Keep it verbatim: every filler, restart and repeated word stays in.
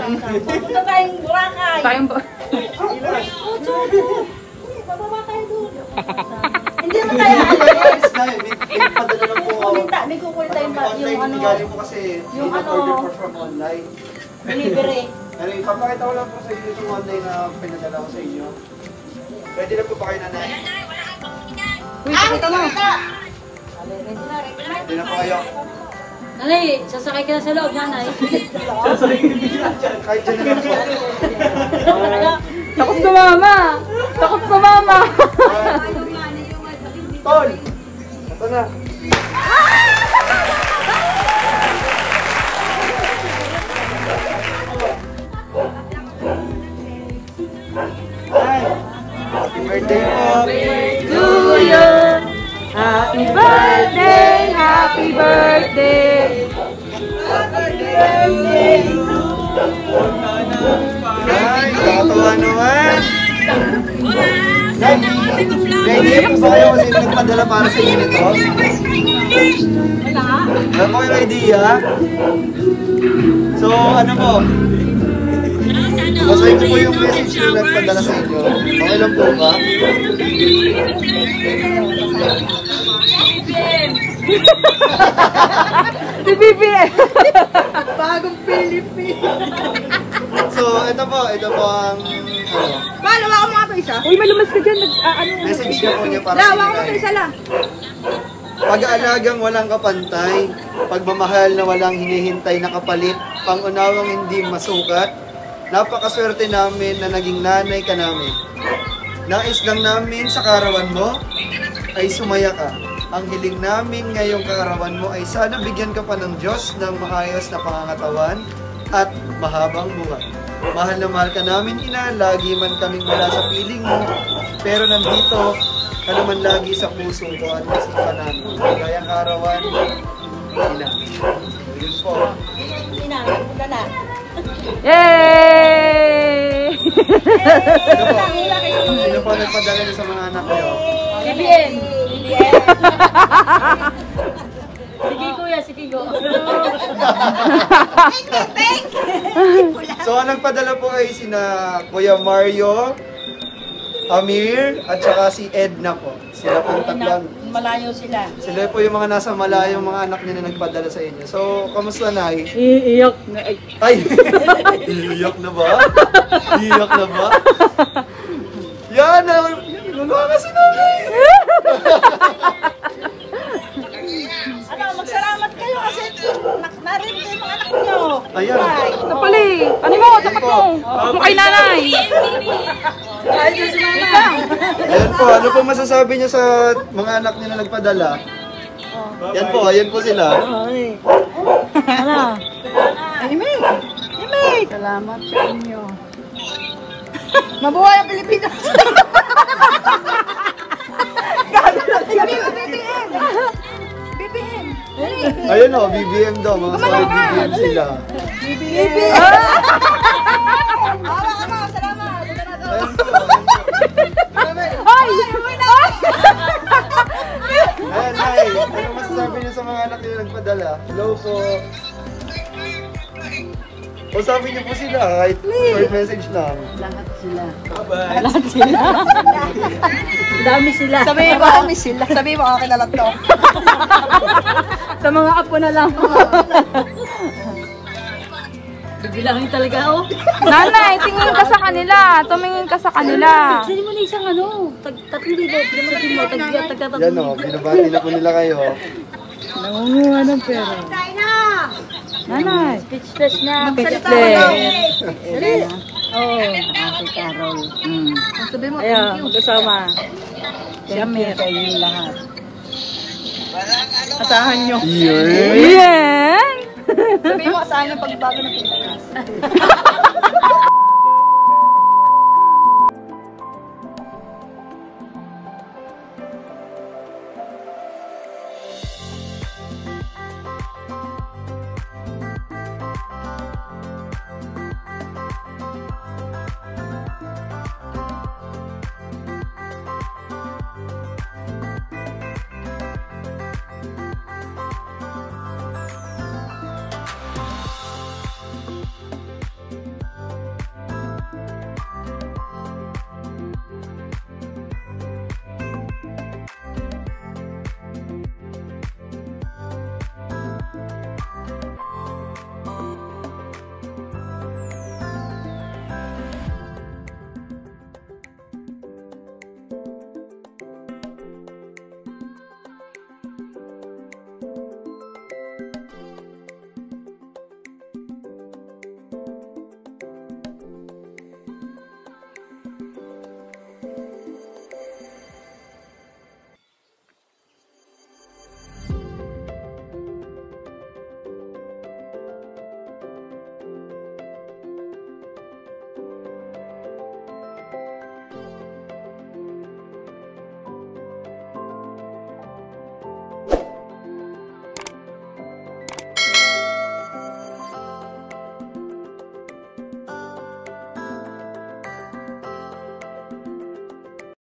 Punta tayong Boracay. Tayong ba? Bababa tayo doon. Hindi naman tayo alis. Padala lang po ako. May kukulit tayong yung ano. Galing po kasi yung ano. order po from online. Delivery. Ano, ipapakita ko lang po sa inyo yung online na pinadala ko sa inyo. Ready na po ba kayo, nanay? Uy, pakita mo. Ready na po kayo. Nanay, sasakay ka na sa loob, nanay. Kahit dyan na lang po. Takot sa mama! Takot sa mama! Tol! Ito na. Happy birthday po! To you! Happy birthday! Happy birthday! Ay, nakatawa naman! Ready po ba kayo kasi nagpadala para sa inyo nito? Wala po kayong idea? So, ano po? Basahin ko po yung message na nagpadala sa inyo. Okay lang po ba? Si B B M! Bagong Philippines. So, ito po, ito po ang ano, Paano, waka mo nga pa isa? Uy, malumas ka dyan. Nag, ah, ano? message niya po niya para La, sa waka mo pa inyo. isa lang. Pag-aalagang walang kapantay, pagmamahal na walang hinihintay na kapalit, pangunawang hindi masukat, napakaswerte namin na naging nanay ka namin. Nais lang namin sa karawan mo ay sumaya ka. Ang hiling namin ngayong kaarawan mo ay sana bigyan ka pa ng Diyos ng maayos na pangangatawan at mahabang buhay. Mahal na mahal ka namin, ina, lagi man kaming wala sa piling mo, pero nandito ka naman lagi sa puso ko at isipan namin. Kayang kaarawan, ina. Yun po. Ina, punta na. Yay! Sino po? Sino po nagpadala niyo sa mga anak niyo? B B M. Sige kuya, sige go. So, ang nagpadala po ay sina Kuya Mario, Amir, at saka si Edna po. Sila po ang tatlan. Malayo sila. Sila po yung mga nasa malayong mga anak niya na nagpadala sa inyo. So, kamusta, Nay? Iiyak na. Ay. Ay! Iiyak na ba? Iiyak na ba? Yan! Luluha ka si Nanay! Ano, magsalamat kayo kasi narinig yung mga anak nyo. Ayan. Ito pala eh. Ano mo? Tapat mo. Mo kay nanay. Ay, Diyos si mama. Ayan po, ano po masasabi niyo sa mga anak niyo na nagpadala? Yan po, ayan po sila. Ano? Imig! Imig! Salamat sa inyo. Mabuhay ang Pilipinas! Sabi mo, B B M! B B M! Ayun o, B B M daw, mga solid B B M sila. B B M! Awa ka mo, salamat! Ayan po, ayan po. Ay! Ayan, Nay, ano masasabi niyo sa mga anak niyo na nagpadala? Hello po. O sabi niyo po sila, kahit short message lang. Lahat sila. Bye-bye. Lahat sila. Dami sila. Sabihin mo kami sila. Sabihin mo akin na lang to. Sa mga apo na lang. Bibilangin talaga ako. Nanay, tingin ka sa kanila. Tumingin ka sa kanila. Sali mo na isang ano. Tatlong libo. Sabihin mo, tag-tatlong Yan o, binabati na po nila kayo. Nangunguha ng pera. Nanay. Speechless na. Speechless. Oo. Ate Carol. Mm. Sabihin mo, Ayaw, thank you. magkasama. Thank you sa inyo lahat. Asahan nyo. Yan! Yan! Sabihin mo, asahan yung pagbabago ng Pilipinas.